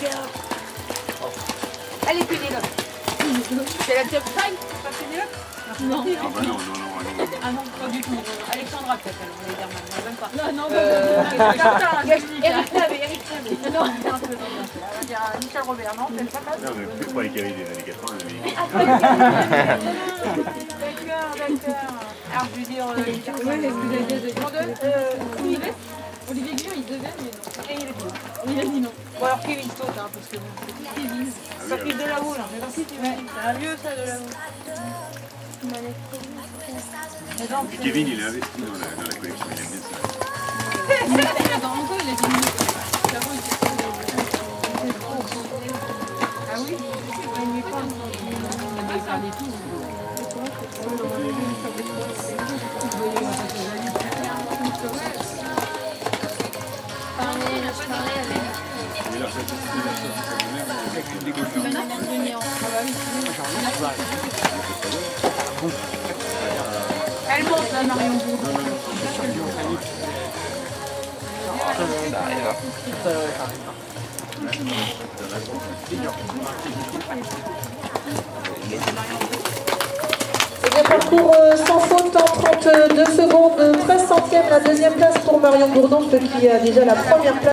Allez, Pénélope. C'est la top 5, pas Pénélope? Non. Ah bah non. Ah non, pas du tout. Alexandra peut-être, elle voulait dire maintenant, même pas. Non, Eric Tavé. Non, Il y a Michel Robert, non? C'est pas mal. Non, mais plus pour les caries des années 80, mais... D'accord. Alors, je veux dire... oui, est-ce que vous avez Olivier Guillon, il devait, mais non. Et il est tout. Il a dit non. Bon, alors Kevin saute, hein, parce que bon, Kevin. ça fait de la boule, hein. Mais si tu veux, c'est un vieux, ça, de la boule. Mais donc, Et Kevin, il est investi dans la collection, il aime bien ça. Dans mon cas, il a dit non. ah oui? Il met pas. On va faire des tours. Mais là, ça Elle monte, là, Marion Bourdon. Et parcours sans faute en 32 secondes, 13 centièmes, la deuxième place pour Marion Bourdon, qui a déjà la première place.